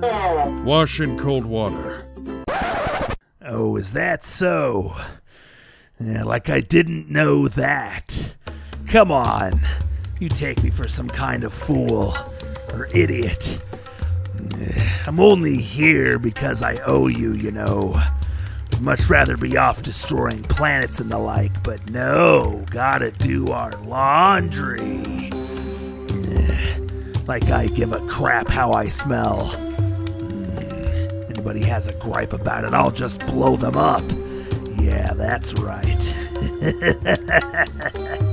Wash in cold water. Oh, is that so? Yeah, like I didn't know that. Come on. You take me for some kind of fool or idiot. I'm only here because I owe you, you know. I'd much rather be off destroying planets and the like, but no, gotta do our laundry. Like I give a crap how I smell. Anybody has a gripe about it, I'll just blow them up. Yeah, that's right.